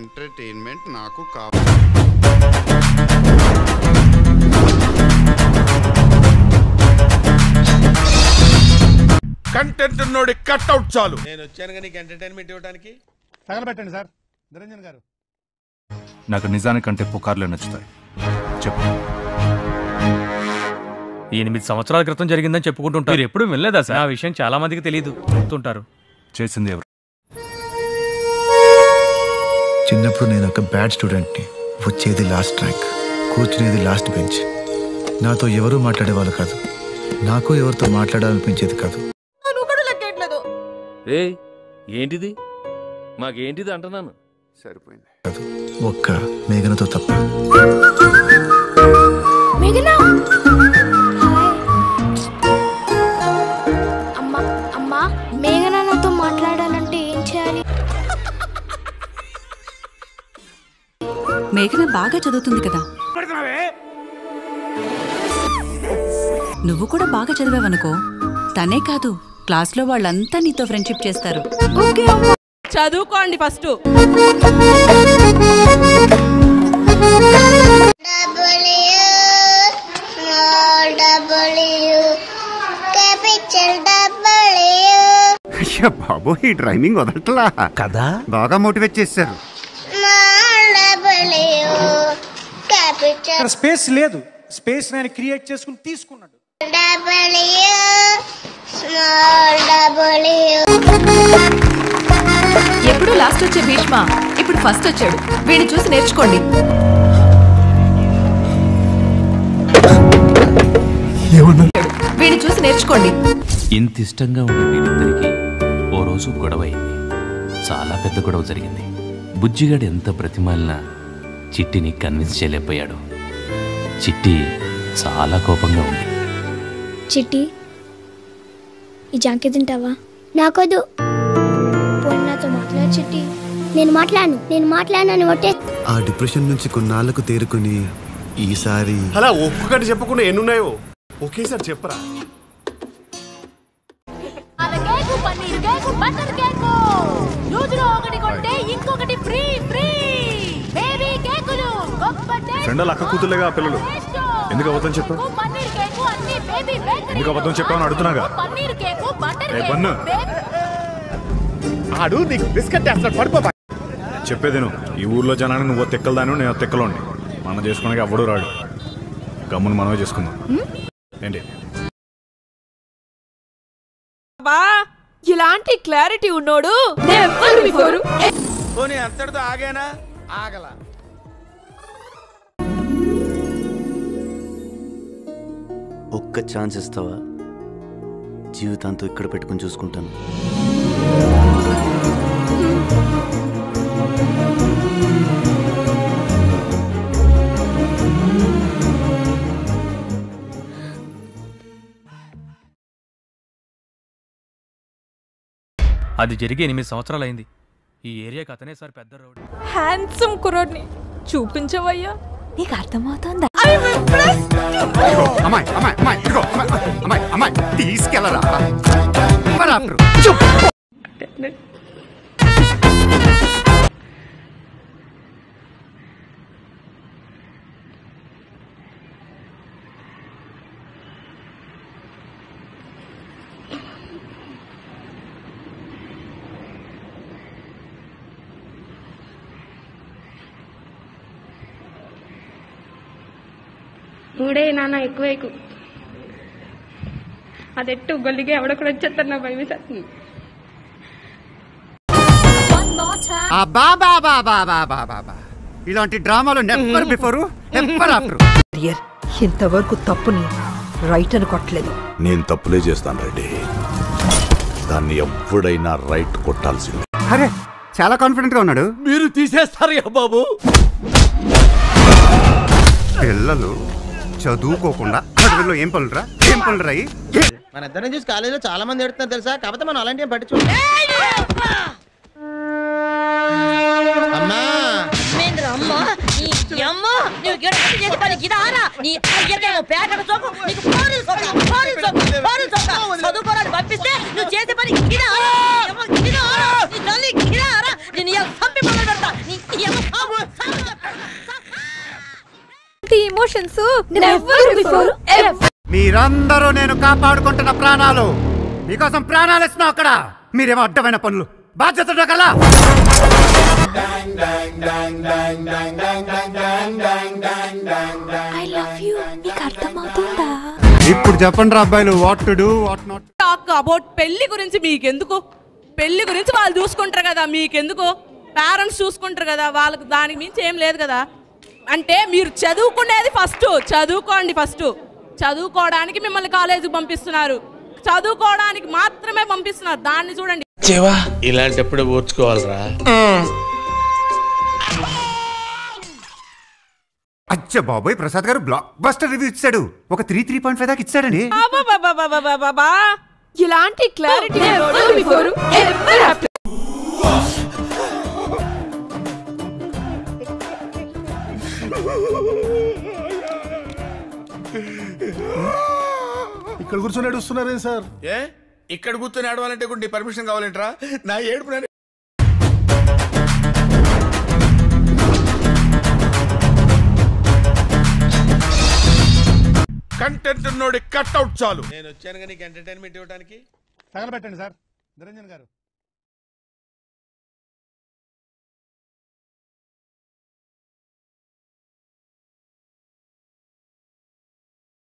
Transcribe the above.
Entertainment నాకు కావాలి. Content ఉన్నోడి cutout చాలు. నేను వచ్చాను నీకు ఎంటర్టైన్మెంట్ ఇవ్వడానికి. తగలబెట్టండి సార్. నిరంజన్ గారు, నాకు నిజానికంటే పుకార్లే నచ్చుతాయి. చెప్పు. 8 సంవత్సరాల క్రితం జరిగిందని చెప్పుకుంటుంటారు. మీరు ఎప్పుడు వినలేదా సార్? ఆ విషయం చాలా మందికి తెలియదు. చెప్తుంటారు. చేసింది ఎవరు? చిన్నప్పుడు నేను ఒక బ్యాడ్ స్టూడెంట్ని. వచ్చేది లాస్ట్ ర్యాంక్, కూర్చునేది లాస్ట్ బెంచ్. నాతో ఎవరూ మాట్లాడేవాళ్ళు కాదు, నాకు ఎవరితో మాట్లాడాలనిపించేది కాదు. ఏంటిది మాకేంటిది అంటున్నాను. సరిపోయింది. ఒక్క మేఘనతో తప్ప. అమ్మా, మేఘనతో మాట్లాడాలంటే ఏం చేయాలి? మేఘన బాగా చదువుతుంది కదా, నువ్వు కూడా బాగా చదివావనుకో, తనే కాదు క్లాస్లో వాళ్ళంతా నీతో ఫ్రెండ్షిప్ చేస్తారు. చదువుకోండి ఫస్ట్. బాబు ఈ డ్రైవింగ్ వదలట్లా కదా, బాగా మోటివేట్ చేశారు. స్పేస్ లేదు, స్పేస్ నేను క్రియేట్ చేసుకుని తీసుకున్నాడు. ఎప్పుడు లాస్ట్ వచ్చే భీష్మ ఇప్పుడు ఫస్ట్ వచ్చాడు. వీడిని చూసి నేర్చుకోండి. వీడిని చూసి నేర్చుకోండి. ఇంత ఇష్టంగా ఉండే వీరిద్దరికి ఓ రోజు గొడవ అయింది. చాలా పెద్ద గొడవ జరిగింది. బుజ్జిగాడు ఎంత బ్రతిమాలినా చిట్టిని కన్విన్స్ చేయలేకపోయాడు. చిట్టి చాలా కోపంగా ఉంది. చిట్టి, ఈ జాంకి తింటావా? నాకొద్దు. నాతో మాట్లాడు చిట్టి. నేను మాట్లాడను ఒట్టే. ఆ డిప్రెషన్ నుంచి కొన్నాళ్లకు తేరుకుని ఈసారి అలా ఒక్కొక్కటి చెప్పకుండా ఎన్నున్నాయో ఒకేసారి చెప్పరా. ఫ్రెండ్ అక్క కూతుర్లేగా పిల్లలు, ఎందుకు అబద్ధం చెప్పావు? ఎందుకు అబద్ధం చెప్పావని అడుగుతున్నాగా. ఆడు నీకు బిస్కెట్ అసలు పడిపోతా. చెప్పేదేను, ఈ ఊర్లో జనాన్ని నువ్వు తెక్కలదాను, నేను తెక్కలోండి. మనం చేసుకోవడానికి అవ్వడు రాడు. గమ్మును మనమే చేసుకుందాం. ఏంటి ఇలాంటి క్లారిటీ ఉన్నోడు అంతటితో ఆగానా? ఆగల. ఒక్క ఛాన్స్ ఇస్తావా? జీవితాంతో ఇక్కడ పెట్టుకుని చూసుకుంటాను. అది జరిగి 8 సంవత్సరాలైంది. ఈ ఏరియాకి అతనే సార్ పెద్ద రౌడీ. హ్యాండ్సమ్ కుర్రోడ్ని చూపించవయ్యా. నీకు అర్థమవుతుందా? తీసుకెళ్ళరా. ಮೂಡೇ ನಾನ ఎక్కువ ಅದೆಟ್ಟು ಗಲ್ಲಿಗೆ ಅವಡ ಕೂಡ వచ్చేస్తారు. నా భయం వేస్తుంది. ఇలాంటి డ్రామాలు నెవర్ బిఫోర్ నెవర్ ఆఫ్టర్. ఇంతవరకు తప్పుని రైట్ అని కొట్టలేదు. నేను తప్పులే చేస్తాను రెడ్డి, దాన్ని ఎప్పుడైనా రైట్ కొట్టాల్సిందే. అరే చాలా కాన్ఫిడెంట్ గా ఉన్నాడు. మీరు తీసేస్తారు బాబు. పిల్లలు చదువుకోకుండా అడవుల్లో ఏం పనులురా మన ఇద్దరిని చూసి కాలేజీలో చాలా మంది ఎడుతున్నారు తెలుసా. కాకపోతే మనం అలాంటి పట్టించు. పంపిస్తే నువ్వు చేసే పని ఎమోషన్స్ మీరందరూ నేను కాపాడుకుంటున్న ప్రాణాలు మీకోసం ప్రాణాలు ఇస్తున్నా. అక్కడ మీరేమో అడ్డమైన పనులు బాధ్యత కదా. ఇప్పుడు చెప్పండి రా అబ్బాయిలు, what to do what not. Talk about పెళ్లి గురించి మీకెందుకు? పెళ్లి గురించి వాళ్ళు చూసుకుంటారు కదా, మీకెందుకు? పేరెంట్స్ చూసుకుంటారు కదా, వాళ్ళకి దానికి మించి ఏం లేదు కదా. అంటే మీరు చదువుకునేది ఫస్ట్, చదువుకోండి ఫస్ట్. చదువుకోవడానికి మిమ్మల్ని కాలేజీకి పంపిస్తున్నారు, చదువుకోవడానికి మాత్రమే పంపిస్తున్నారు. దాన్ని చూడండి. ఇలాంటప్పుడు ఓర్చుకోవాలరా. అచ్చ బాబోయ్, ప్రసాద్ గారు బ్లాక్ బస్టర్ రివ్యూ ఇచ్చాడు. ఒక 3.5 దాకా ఇచ్చాడండి. ఇలాంటి క్లారిటీ ఇక్కడ కూర్చొని ఏడుస్తున్నారే సార్? ఏ ఇక్కడ కూర్చొని ఆడవాలంటే కూడా నీ పర్మిషన్ కావాలంటరా? నా ఏడుపు కంటెంట్ ఉన్నోడి కట్అవుట్ చాలు. నేను వచ్చాను కానీ ఎంటర్టైన్మెంట్ ఇవ్వడానికి. తగలబెట్టండి సార్ నిరంజన్ గారు.